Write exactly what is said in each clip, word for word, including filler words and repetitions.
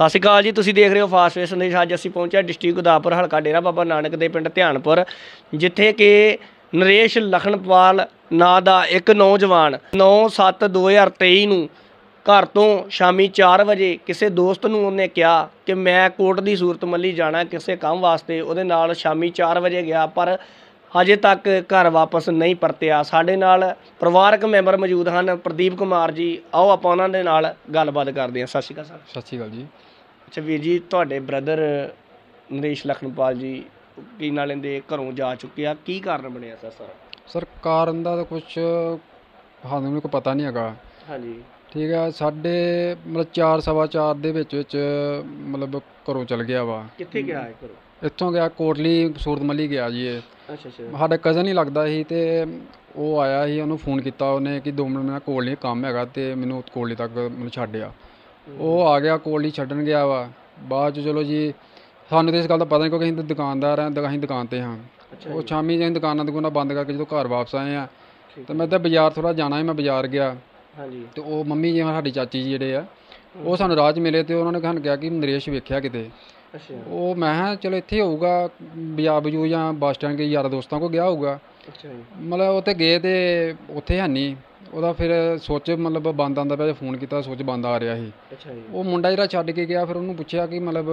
ਸਤਿ ਸ਼੍ਰੀ ਅਕਾਲ ਜੀ। ਤੁਸੀਂ ਦੇਖ ਰਹੇ ਹੋ ਫਾਸਟ ਵੇ ਸੰਦੇਸ਼। ਅੱਜ ਅਸੀਂ ਪਹੁੰਚਿਆ ਡਿਸਟ੍ਰਿਕਟ ਗੁਰਦਾਸਪੁਰ, ਹਲਕਾ ਡੇਰਾ ਬਾਬਾ ਨਾਨਕ ਦੇ ਪਿੰਡ ਧਿਆਨਪੁਰ, ਜਿੱਥੇ ਕਿ ਨਰੇਸ਼ ਲਖਨਪਾਲ ਨਾਂ ਦਾ ਇੱਕ ਨੌਜਵਾਨ ਨੌ ਸੱਤ ਦੋ ਹਜ਼ਾਰ ਤੇਈ ਨੂੰ ਘਰ ਤੋਂ ਸ਼ਾਮੀ ਚਾਰ ਵਜੇ ਕਿਸੇ ਦੋਸਤ ਨੂੰ ਉਹਨੇ ਕਿਹਾ ਕਿ ਮੈਂ ਕੋਟ ਦੀ ਸੂਰਤ ਮੱਲੀ ਜਾਣਾ ਕਿਸੇ ਕੰਮ ਵਾਸਤੇ। ਉਹਦੇ ਨਾਲ ਸ਼ਾਮੀ ਚਾਰ ਵਜੇ ਗਿਆ, ਪਰ ਹਜੇ ਤੱਕ ਘਰ ਵਾਪਸ ਨਹੀਂ ਪਰਤਿਆ। ਸਾਡੇ ਨਾਲ ਪਰਿਵਾਰਕ ਮੈਂਬਰ ਮੌਜੂਦ ਹਨ, ਪ੍ਰਦੀਪ ਕੁਮਾਰ ਜੀ। ਆਓ ਆਪਾਂ ਉਹਨਾਂ ਦੇ ਨਾਲ ਗੱਲਬਾਤ ਕਰਦੇ ਹਾਂ। ਸਤਿ ਸ਼੍ਰੀ ਅਕਾਲ ਸਰ। ਸਤਿ ਸ਼੍ਰੀ ਅਕਾਲ ਜੀ। ਅੱਛਾ ਵੀਰ ਜੀ, ਤੁਹਾਡੇ ਬ੍ਰਦਰ ਨਰੇਸ਼ ਲਖਨਪਾਲ ਜੀ ਕੀ ਨਾਲ ਲੈਂਦੇ ਘਰੋਂ ਜਾ ਚੁੱਕੇ ਆ, ਕੀ ਕਾਰਨ ਬਣਿਆ ਸਰ? ਸਰ ਸਰ ਕਾਰਨ ਦਾ ਤਾਂ ਕੁਛ ਸਾਨੂੰ ਕੋਈ ਪਤਾ ਨਹੀਂ ਹੈਗਾ। ਹਾਂਜੀ ਠੀਕ ਹੈ, ਸਾਡੇ ਮਤਲਬ ਚਾਰ ਸਵਾ ਚਾਰ ਦੇ ਵਿੱਚ ਵਿੱਚ ਮਤਲਬ ਘਰੋਂ ਚਲ ਗਿਆ ਵਾ। ਕਿੱਥੇ ਗਿਆ ਹੈ ਘਰੋਂ? ਇੱਥੋਂ ਗਿਆ ਕੋਟਲੀ ਸੂਰਤ ਮੱਲੀ ਗਿਆ ਜੀ। ਇਹ ਅੱਛਾ ਅੱਛਾ। ਸਾਡਾ ਕਜ਼ਨ ਹੀ ਲੱਗਦਾ ਸੀ, ਅਤੇ ਉਹ ਆਇਆ ਸੀ, ਉਹਨੂੰ ਫੋਨ ਕੀਤਾ ਉਹਨੇ ਕਿ ਦੋ ਮਿੰਟ ਮੇਰਾ ਕੋਟਲੀ ਕੰਮ ਹੈਗਾ ਅਤੇ ਮੈਨੂੰ ਕੋਟਲੀ ਤੱਕ ਮੈਨੂੰ ਛੱਡਿਆ। ਉਹ ਆ ਗਿਆ, ਕੋਟਲੀ ਛੱਡਣ ਗਿਆ ਵਾ। ਬਾਅਦ 'ਚ ਚਲੋ ਜੀ ਸਾਨੂੰ ਤਾਂ ਇਸ ਗੱਲ ਦਾ ਪਤਾ ਨਹੀਂ, ਕਿਉਂਕਿ ਅਸੀਂ ਦੁਕਾਨਦਾਰ ਹਾਂ, ਅਸੀਂ ਦੁਕਾਨ 'ਤੇ ਹਾਂ। ਉਹ ਸ਼ਾਮੀ ਅਸੀਂ ਦੁਕਾਨਾਂ ਦੁਕਾਨਾਂ ਬੰਦ ਕਰਕੇ ਜਦੋਂ ਘਰ ਵਾਪਸ ਆਏ ਹਾਂ ਅਤੇ ਮੈਂ ਤਾਂ ਬਾਜ਼ਾਰ ਥੋੜ੍ਹਾ ਜਾਣਾ ਸੀ, ਮੈਂ ਬਾਜ਼ਾਰ ਗਿਆ। ਹਾਂਜੀ। ਅਤੇ ਉਹ ਮੰਮੀ ਜਿਵੇਂ ਸਾਡੀ ਚਾਚੀ ਜੀ ਜਿਹੜੇ ਆ ਉਹ ਸਾਨੂੰ ਰਾਹ 'ਚ ਮਿਲੇ, ਅਤੇ ਉਹਨਾਂ ਨੇ ਸਾਨੂੰ ਕਿਹਾ ਕਿ ਨਰੇਸ਼ ਵੇਖਿਆ ਕਿਤੇ। ਅੱਛਾ। ਉਹ ਮੈਂ ਕਿਹਾ ਚਲੋ ਇੱਥੇ ਹੋਊਗਾ ਬਾਜ਼ਾਰ ਬਜੂ ਜਾਂ ਬੱਸ ਸਟੈਂਡ ਕੇ ਯਾਰਾਂ ਦੋਸਤਾਂ ਕੋਲ ਗਿਆ ਹੋਊਗਾ। ਅੱਛਾ ਜੀ। ਮਤਲਬ ਉੱਥੇ ਗਏ ਅਤੇ ਉੱਥੇ ਹੈ ਨਹੀਂ ਉਹਦਾ। ਫਿਰ ਸੁੱਚ ਮਤਲਬ ਬੰਦ ਆਉਂਦਾ ਪਿਆ, ਫੋਨ ਕੀਤਾ ਸੁੱਚ ਬੰਦ ਆ ਰਿਹਾ ਸੀ। ਅੱਛਾ ਜੀ। ਉਹ ਮੁੰਡਾ ਜਿਹੜਾ ਛੱਡ ਕੇ ਗਿਆ, ਫਿਰ ਉਹਨੂੰ ਪੁੱਛਿਆ ਕਿ ਮਤਲਬ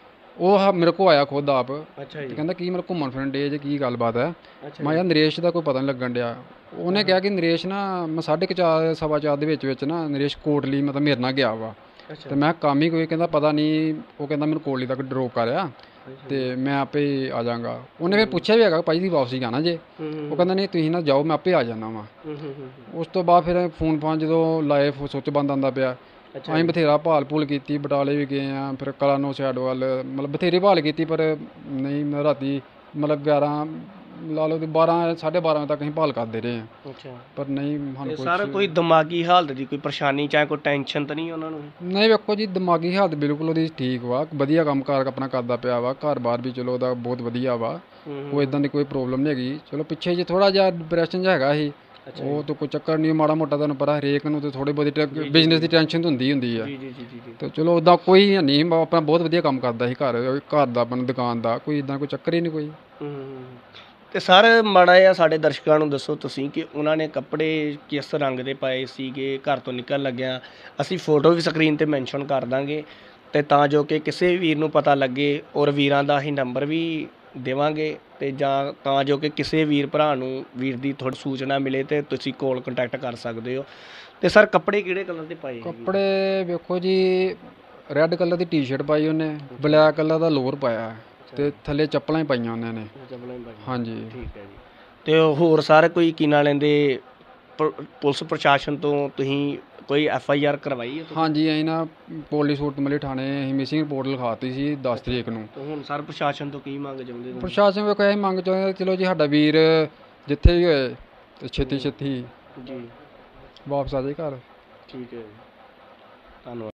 ਉਹ ਮੇਰੇ ਕੋਲ ਆਇਆ ਖੁਦ ਆਪ। ਅੱਛਾ ਜੀ। ਕਹਿੰਦਾ ਕੀ ਮਤਲਬ ਘੁੰਮਣ ਫਿਰਨ ਡੇ ਜੇ, ਕੀ ਗੱਲਬਾਤ ਹੈ? ਮੈਂ ਕਿਹਾ ਨਰੇਸ਼ ਦਾ ਕੋਈ ਪਤਾ ਨਹੀਂ ਲੱਗਣ ਡਿਆ। ਉਹਨੇ ਕਿਹਾ ਕਿ ਨਰੇਸ਼ ਨਾ ਮੈਂ ਸਾਢੇ ਕੁ ਚਾਰ ਸਵਾ ਚਾਰ ਦੇ ਵਿੱਚ ਵਿੱਚ ਨਾ ਨਰੇਸ਼ ਕੋਟਲੀ ਮਤਲਬ ਮੇਰੇ ਨਾਲ ਗਿਆ ਵਾ। ਅਤੇ ਮੈਂ ਕੰਮ ਹੀ ਕੋਈ ਕਹਿੰਦਾ ਪਤਾ ਨਹੀਂ। ਉਹ ਕਹਿੰਦਾ ਮੈਨੂੰ ਕੋਟਲੀ ਤੱਕ ਡਰੋਪ ਕਰਿਆ ਅਤੇ ਮੈਂ ਆਪੇ ਆ ਜਾਵਾਂਗਾ। ਉਹਨੇ ਫਿਰ ਪੁੱਛਿਆ ਵੀ ਹੈਗਾ ਭਾਈ ਦੀ ਵਾਪਸੀ ਜਾਣਾ ਜੇ? ਉਹ ਕਹਿੰਦਾ ਨਹੀਂ ਤੁਸੀਂ ਨਾ ਜਾਓ, ਮੈਂ ਆਪੇ ਆ ਜਾਂਦਾ ਵਾ। ਉਸ ਤੋਂ ਬਾਅਦ ਫਿਰ ਫੋਨ ਫਾਨ ਜਦੋਂ ਲਾਏ ਸੁੱਚ ਬੰਦ ਆਉਂਦਾ ਪਿਆ। ਅਸੀਂ ਬਥੇਰਾ ਭਾਲ ਭੂਲ ਕੀਤੀ, ਬਟਾਲੇ ਵੀ ਗਏ ਹਾਂ, ਫਿਰ ਕਲਾਨੌਰ ਸਾਈਡ ਵੱਲ ਮਤਲਬ ਬਥੇਰੀ ਭਾਲ ਕੀਤੀ, ਪਰ ਨਹੀਂ। ਮੈਂ ਰਾਤੀ ਮਤਲਬ ਗਿਆਰਾਂ ਲਾ ਲਓ ਬਾਰਾਂ ਸਾਢੇ ਬਾਰਾਂ ਵਜੇ ਤੱਕ ਅਸੀਂ ਭਾਲ ਕਰਦੇ ਰਹੇ ਹਾਂ। ਅੱਛਾ। ਪਰ ਨਹੀਂ ਸਾਨੂੰ ਸਰ ਕੋਈ ਦਿਮਾਗੀ ਹਾਲਤ ਦੀ ਕੋਈ ਪਰੇਸ਼ਾਨੀ, ਚਾਹੇ ਕੋਈ ਟੈਨਸ਼ਨ ਤਾਂ ਨਹੀਂ ਉਹਨਾਂ ਨੂੰ? ਨਹੀਂ, ਵੇਖੋ ਜੀ ਦਿਮਾਗੀ ਹਾਲਤ ਬਿਲਕੁਲ ਉਹਦੀ ਠੀਕ ਵਾ, ਵਧੀਆ ਕੰਮ ਕਾਰ ਆਪਣਾ ਕਰਦਾ ਪਿਆ ਵਾ, ਘਰ ਬਾਰ ਵੀ ਚਲੋ ਉਹਦਾ ਬਹੁਤ ਵਧੀਆ ਵਾ, ਕੋਈ ਇੱਦਾਂ ਦੀ ਕੋਈ ਪ੍ਰੋਬਲਮ ਨਹੀਂ ਹੈਗੀ। ਚਲੋ ਪਿੱਛੇ ਜੇ ਥੋੜ੍ਹਾ ਜਿਹਾ ਡਿਪਰੈਸ਼ਨ ਜਿਹਾ ਹੈਗਾ ਸੀ, ਉਹ ਤਾਂ ਕੋਈ ਚੱਕਰ ਨਹੀਂ, ਮਾੜਾ ਮੋਟਾ ਤੁਹਾਨੂੰ ਪਤਾ ਹਰੇਕ ਨੂੰ ਤਾਂ ਥੋੜ੍ਹੀ ਬਹੁਤੀ ਬਿਜ਼ਨਸ ਦੀ ਟੈਨਸ਼ਨ ਤਾਂ ਹੁੰਦੀ ਹੁੰਦੀ ਆ। ਅਤੇ ਚਲੋ ਉੱਦਾਂ ਕੋਈ ਨਹੀਂ, ਆਪਣਾ ਬਹੁਤ ਵਧੀਆ ਕੰਮ ਕਰਦਾ ਸੀ, ਘਰ ਘਰ ਦਾ ਆਪਣਾ ਦੁਕਾਨ ਦਾ, ਕੋਈ ਇੱਦਾਂ ਕੋਈ ਚੱਕਰ ਹੀ ਨਹੀਂ ਕੋਈ। ਅਤੇ ਸਰ ਮਾੜਾ ਜਿਹਾ ਸਾਡੇ ਦਰਸ਼ਕਾਂ ਨੂੰ ਦੱਸੋ ਤੁਸੀਂ ਕਿ ਉਹਨਾਂ ਨੇ ਕੱਪੜੇ ਕਿਸ ਰੰਗ ਦੇ ਪਾਏ ਸੀਗੇ ਘਰ ਤੋਂ ਨਿਕਲਣ ਲੱਗਿਆ? ਅਸੀਂ ਫੋਟੋ ਵੀ ਸਕਰੀਨ 'ਤੇ ਮੈਨਸ਼ਨ ਕਰ ਦਾਂਗੇ, ਅਤੇ ਤਾਂ ਜੋ ਕਿ ਕਿਸੇ ਵੀਰ ਨੂੰ ਪਤਾ ਲੱਗੇ, ਔਰ ਵੀਰਾਂ ਦਾ ਅਸੀਂ ਨੰਬਰ ਵੀ ਦੇਵਾਂਗੇ, ਅਤੇ ਜਾਂ ਤਾਂ ਜੋ ਕਿ ਕਿਸੇ ਵੀਰ ਭਰਾ ਨੂੰ ਵੀਰ ਦੀ ਥੋੜ੍ਹੀ ਸੂਚਨਾ ਮਿਲੇ ਅਤੇ ਤੁਸੀਂ ਕੋਲ ਕੰਟੈਕਟ ਕਰ ਸਕਦੇ ਹੋ। ਅਤੇ ਸਰ ਕੱਪੜੇ ਕਿਹੜੇ ਕਲਰ ਦੇ ਪਾਏ? ਕੱਪੜੇ ਵੇਖੋ ਜੀ, ਰੈੱਡ ਕਲਰ ਦੀ ਟੀ ਸ਼ਰਟ ਪਾਈ ਉਹਨੇ, ਬਲੈਕ ਕਲਰ ਦਾ ਲੋਅਰ ਪਾਇਆ, ਅਤੇ ਥੱਲੇ ਚੱਪਲਾਂ ਹੀ ਪਾਈਆਂ ਉਹਨਾਂ ਨੇ। ਚੱਪਲਾਂ ਹੀ ਪਾਈਆਂ, ਹਾਂਜੀ। ਠੀਕ ਹੈ ਜੀ। ਅਤੇ ਹੋਰ ਸਰ ਕੋਈ ਕੀ ਨਾਂ ਲੈਂਦੇ ਪੁਲਿਸ ਪ੍ਰਸ਼ਾਸਨ ਤੋਂ ਤੁਸੀਂ ਕੋਈ ਐਫ ਆਈ ਆਰ ਕਰਵਾਈ ਹੈ? ਹਾਂਜੀ, ਅਸੀਂ ਨਾ ਕੋਟਲੀ ਸੂਰਤ ਮੱਲੀ ਥਾਣੇ ਅਸੀਂ ਮਿਸਿੰਗ ਰਿਪੋਰਟ ਲਿਖਾਤੀ ਸੀ ਦਸ ਤਰੀਕ ਨੂੰ। ਹੁਣ ਸਰ ਪ੍ਰਸ਼ਾਸਨ ਤੋਂ ਕੀ ਮੰਗ ਚਾਹੁੰਦੇ? ਪ੍ਰਸ਼ਾਸਨ ਵੇਖੋ ਅਸੀਂ ਮੰਗ ਚਾਹੁੰਦੇ ਚਲੋ ਜੀ ਸਾਡਾ ਵੀਰ ਜਿੱਥੇ ਵੀ ਹੋਏ ਅਤੇ ਛੇਤੀ ਛੇਤੀ ਜੀ ਵਾਪਸ ਆ ਜਾਏ ਘਰ। ਠੀਕ ਹੈ ਜੀ, ਧੰਨਵਾਦ।